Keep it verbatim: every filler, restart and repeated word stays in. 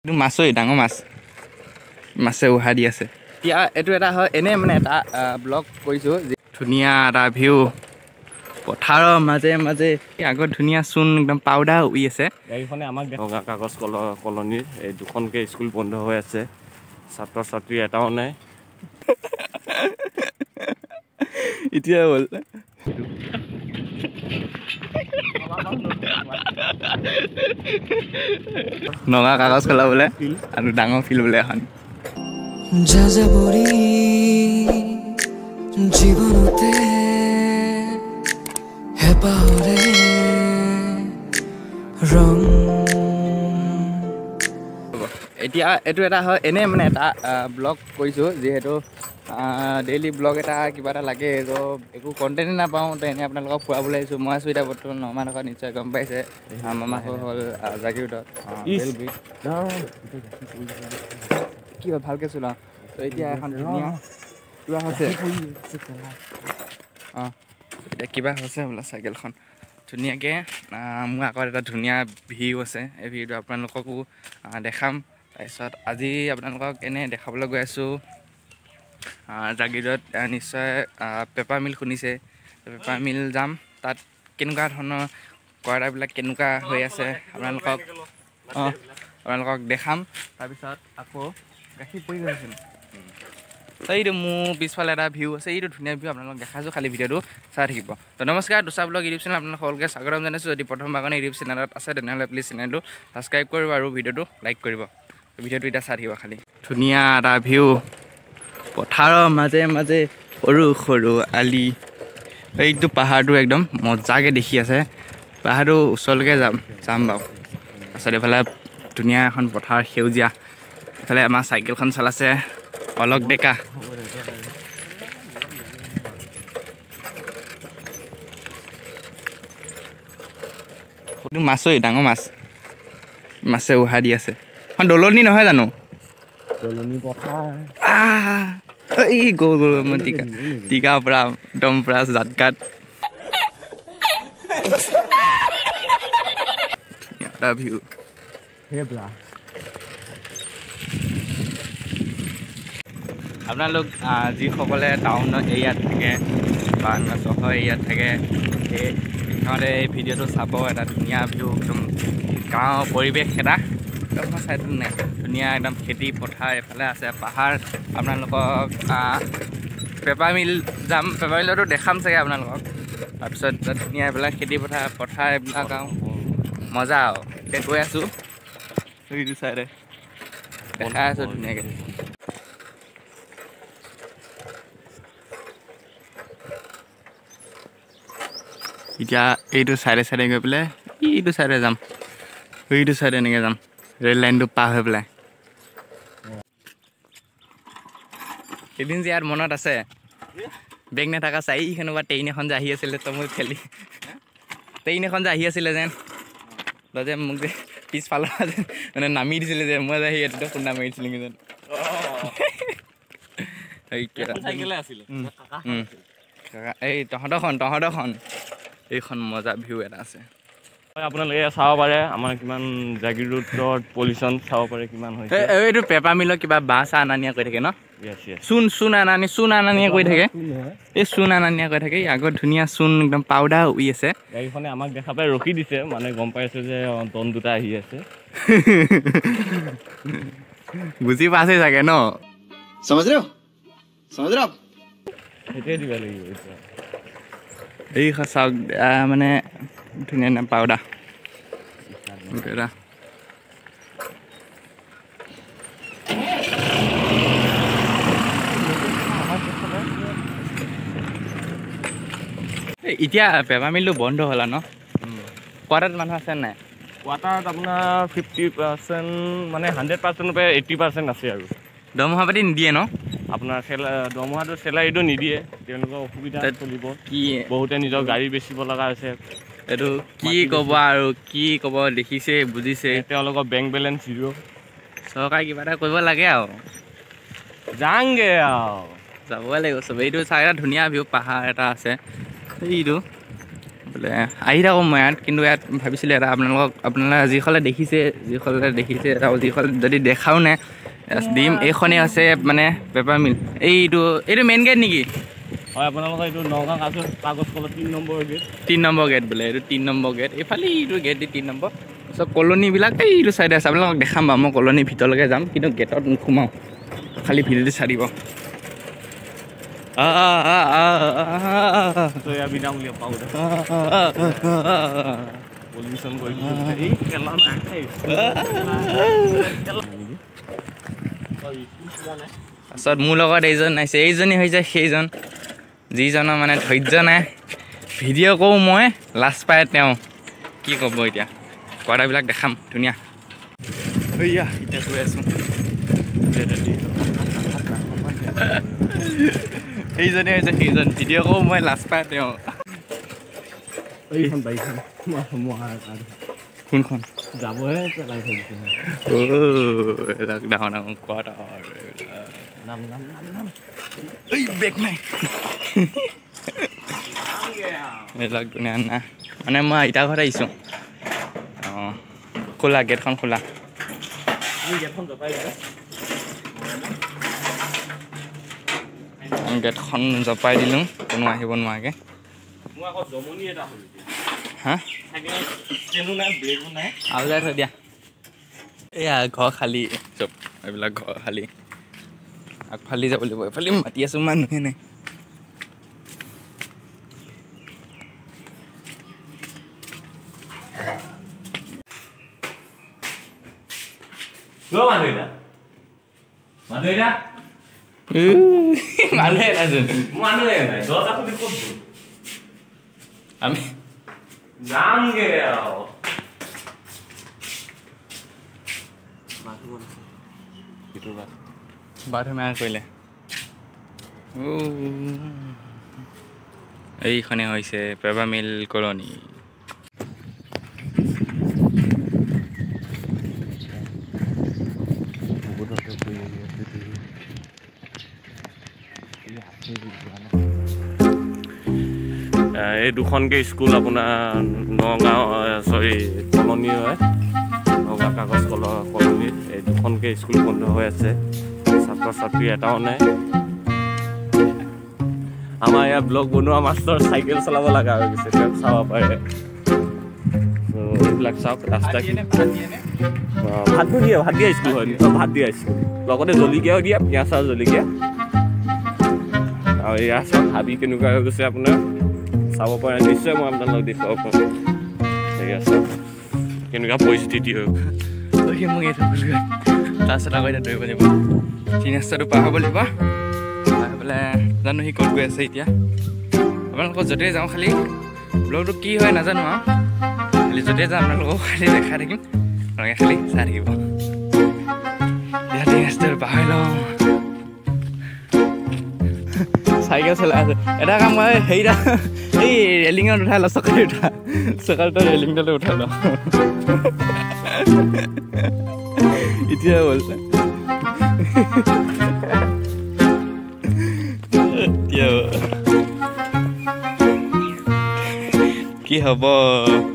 মাছই ডাঙৰ মাছ মাছে উহা দি আছে এতিয়া এইটো এটা হয় এনে মানে এটা ব্লগ কৰিছোঁ ধুনীয়া এটা ভিউ পথাৰৰ মাজে মাজে আগত ধুনীয়া চূণ একদম পাউডাৰ উৰি আছে গাড়ীখনে আমাক দেখা কাগজ কলনীৰ এই দুখনকৈ স্কুল বন্ধ হৈ আছে ছাত্ৰ ছাত্ৰী এটাও নাই এতিয়া হ'ল নগা কাগজ কলা বোলে আৰু ডাঙৰ ফিল্ড বোলে এখন জীৱনতে হেপাহৰে ৰং এতিয়া এইটো এটা হয় এনে মানে এটা ব্লগ কৰিছোঁ যিহেতু ডেইলি ব্লগ এটা কিবা এটা লাগে ত' একো কণ্টেণ্ট নাপাওঁ তো এনেই আপোনালোকক ফুৰাবলৈ আহিছোঁ মই আছোঁ এতিয়া বৰ্তমান মামাডোখৰত নিশ্চয় গম পাইছে মামাঘৰ হ'ল জাগিৰোডত কি হ'ল ভালকৈ চোলা তো এতিয়া এখন ধুনীয়া কিবা হৈছে অঁ এতিয়া কিবা হৈছে বোলে চাইকেলখন ধুনীয়াকৈ মোৰ আগত এটা ধুনীয়া ভিউ আছে এই ভিউটো আপোনালোককো দেখাম তাৰপিছত আজি আপোনালোকক এনেই দেখাবলৈ গৈ আছোঁ জাগিৰোডত নিশ্চয় পেপাৰ মিল শুনিছে পেপাৰ মিল যাম তাত কেনেকুৱা ধৰণৰ কোৱাৰ্টাৰবিলাক কেনেকুৱা হৈ আছে আপোনালোকক অঁ আপোনালোকক দেখাম তাৰপিছত আকৌ গাখীৰ পৰি গৈছিল এইটো মোৰ পিছফালে এটা ভিউ আছে এইটো ধুনীয়া ভিউ আপোনালোকক দেখাইছোঁ খালী ভিডিঅ'টো চাই থাকিব তো নমস্কাৰ দুচা ব্লগ ইউটিউব চেনেল আপোনালোক সকলোকে স্বাগতম জনাইছোঁ যদি প্ৰথমবাৰ কাৰণে ইউটিউব চেনেলত আছে তেনেহ'লে প্লিজ চেনেলটো ছাবস্ক্ৰাইব কৰিব আৰু ভিডিঅ'টো লাইক কৰিব ভিডিঅ'টো এতিয়া চাই থাকিব খালী ধুনীয়া এটা ভিউ পথাৰৰ মাজে মাজে সৰু সৰু আলি এইটো পাহাৰটো একদম মজাকৈ দেখি আছে পাহাৰটো ওচৰলৈকে যাম যাম বাৰু তাৰপিছত এইফালে ধুনীয়া এখন পথাৰ সেউজীয়া এইফালে আমাৰ চাইকেলখন চলাইছে অলক ডেকা মাছই ডাঙৰ মাছ মাছে উহা দি আছে এখন দলনি নহয় জানো এই গ'ল গ'ল মই টিকা টিকাৰ পৰা একদম পৰা জাতকাত এটা ভিউ আপোনালোক যিসকলে টাউনৰ এৰিয়াত থাকে বা চহৰ এৰিয়াত থাকে সেই সিহঁতে এই ভিডিঅ'টো চাব এটা ধুনীয়া ভিউ একদম গাঁৱৰ পৰিৱেশ এটা একদম চাইটো নাই ধুনীয়া একদম খেতি পথাৰ এফালে আছে পাহাৰ আপোনালোকক পেপাৰ মিল যাম পেপাৰ মিলতো দেখাম চাগে আপোনালোকক তাৰপিছত ধুনীয়া এইবিলাক খেতি পথাৰ পথাৰ এইবিলাক আৰু মজা আৰু এতিয়া গৈ আছোঁ সেইটো চাইডে দেখাই আছোঁ ধুনীয়াকৈ এতিয়া এইটো চাইডে চাইডে গৈ পেলাই এইটো চাইডে যাম এইটো চাইডে এনেকৈ যাম ৰেল লাইনটো পাৰ হৈ পেলাই এদিন যে ইয়াত মনত আছে বেগ নাথাকা চাৰিখনৰ পৰা ট্ৰেইন এখন যে আহি আছিলে তই মোক খেলি ট্ৰেইন এখন যে আহি আছিলে যেন তই যে মোক যে পিছফালৰ যে মানে নামি দিছিলে যে মই যে আহি এইটোতে খুন্দা মাৰিছিলোঁ যেন এই তহঁতৰখন তহঁতৰখন এইখন মজা ভিউ এটা আছে আপোনালোকে চাব পাৰে আমাৰ কিমান জাগিৰোডত পলিউশ্যন চাব পাৰে কিমান হৈছে এইটো পেপাৰ মিলৰ কিবা বাঁহ চাহ আনা নিয়া কৰি থাকে ন চূণ চূণ আনানি চূণ আনা নিয়া কৰি থাকে এই চূণ আনা নিয়া কৰি থাকে আগত ধুনীয়া চূণ একদম পাউডাৰ উৰি আছে গাড়ীখনে আমাক দেখা পাই ৰখি দিছে মানে গম পাইছে যে টন দুটা আহি আছে বুজি পাইছে চাগে ন সমজ ৰে সমজ ৰে সেইটোৱে দিব লাগিব এতিয়া এই চাওক মানে ধুনীয়া না পাউডাৰ এটা এতিয়া পেপাৰ মিলটো বন্ধ হ'ল ন কোৱাৰ্টাৰত মানুহ আছে নাই কোৱাৰ্টাৰত আপোনাৰ ফিফটি পাৰ্চেণ্ট মানে হাণ্ড্ৰেড পাৰ্চেণ্টৰ পৰা এইটি পাৰ্চেণ্ট আছে আৰু দৰমহা পাতি নিদিয়ে ন আপোনাৰ চেলা দৰমহাটো চেলাৰীটো নিদিয়ে তেওঁলোকৰ অসুবিধা চলিব কি বহুতে নিজৰ গাড়ী বেচিব লগা হৈছে এইটো কি ক'ব আৰু কি ক'ব দেখিছে বুজিছে তেওঁলোকৰ বেংক বেলেঞ্চ জিৰ' চৰকাৰে কিবা এটা কৰিব লাগে আৰু যাংগে আৰু যাবই লাগিব চবেই এইটো চাই এটা ধুনীয়া ভিউ পাহাৰ এটা আছে এইটো বোলে আহি থাকোঁ মই ইয়াত কিন্তু ইয়াত ভাবিছিলোঁ এটা আপোনালোকক আপোনালোকে যিসকলে দেখিছে যিসকলে দেখিছে এটা যিসকলে যদি দেখাও নাই দিম এইখনেই আছে মানে পেপাৰ মিল এইটো এইটো মেইন গেট নেকি হয় আপোনালোকৰ এইটো নগাঁও কাগজ কাগজ কলৰ তিনি নম্বৰ গেট তিনি নম্বৰ গেট বোলে এইটো তিনি নম্বৰ গেট এইফালে এইটো গেট দি তিনি নম্বৰ তাৰপিছত কলনীবিলাক এইটো চাইডে আছে আপোনালোকক দেখাম বাৰু মই কলনীৰ ভিতৰলৈকে যাম কিন্তু গেটত নোসোমাওঁ খালি ভিডিঅ'টো চাই দিব বিনামূলীয়া পাউডাৰ পলিউশ্যন কৰি তাৰপিছত মোৰ লগত এইজন আহিছে এইজনী হৈছে সেইজন যিজনৰ মানে ধৈৰ্য নাই ভিডিঅ' কৰোঁ মই লাজ পাই তেওঁ কি ক'ব এতিয়া কোৱাটাৰবিলাক দেখাম ধুনীয়া এয়া এতিয়া গৈ আছোঁ সেইজনে হৈছে সেইজন ভিডিঅ' কৰোঁ মই লাজ পাই তেওঁ এইখন বাইকখন কোনখন যাবহে পেলাই থৈছে এইবিলাক ডাঙৰ ডাঙৰ কোৱাটাৰ নাম নাম নাম নাম এই বেগ নাই এইবিলাক ধুনীয়া না মানে মই আইতা ঘৰত আহিছোঁ অঁ খোলা গেটখন খোলা গেটখন জপাই দিলোঁ কোনো আহিব নোৱাৰাকৈ হা আৰু যাই থৈ দিয়া এয়া ঘৰ খালী চব এইবিলাক ঘৰ খালী আগফালি যাব লাগিব এইফালে মাতি আছোঁ মানুহে নাই আমি যামগে বাথৰুম এয়া কৰিলে এইখনে হৈছে পেপাৰ মিল কলনী এই দুখনকৈ স্কুল আপোনাৰ নগাঁও চৰি কলনী হয় নগাঁও কাগজ কলৰ কলনীত এই দুখনকৈ স্কুল বন্ধ হৈ আছে ছাত্ৰ ছাত্ৰী এটাও নাই আমাৰ ইয়াত ব্লগ বনোৱা মাষ্টৰ চাইকেল চলাব লগা হৈ গৈছে তেওঁক চাব পাৰে এইবিলাক চাওক ৰাস্তা ভাতো দিয়ে ভাত দিয়া স্কুল হয় ভাত দিয়া স্কুল লগতে জলকীয়াও দিয়ে পিঁয়াজ আৰু জলকীয়া আৰু এয়া চাওক হাবি কেনেকুৱা হৈ গৈছে আপোনাৰ চাব পাৰে নিশ্চয় মই আপোনালোকক দেখুৱাব পাৰোঁ সেয়া চাওক কেনেকুৱা পৰিস্থিতি হৈ মোক এই তাৰপিছত আকৌ এতিয়া দৌৰিব লাগিব তিনিৰাস্তাটো পাৰ হ'ব লাগিব পাৰ হৈ পেলাই জানো সি ক'ত গৈ আছে এতিয়া আপোনালোকক য'তেই যাওঁ খালি ব্লগটো কি হয় নাজানো আৰু খালি য'তেই যাওঁ আপোনালোকক খালি দেখাই থাকিম আপোনালোকে খালি চাই থাকিব এতিয়া তিনিৰাস্তাটো পাৰ হৈ লওঁ চাইকেল চলাই আছে এটা কাম কৰে হেৰিটা এই ৰেলিঙত উঠাই ল চকালি উঠা চকালিটো ৰেলিংডালে উঠাই ল এতিয়া বলছে এতিয়া কি হ'ব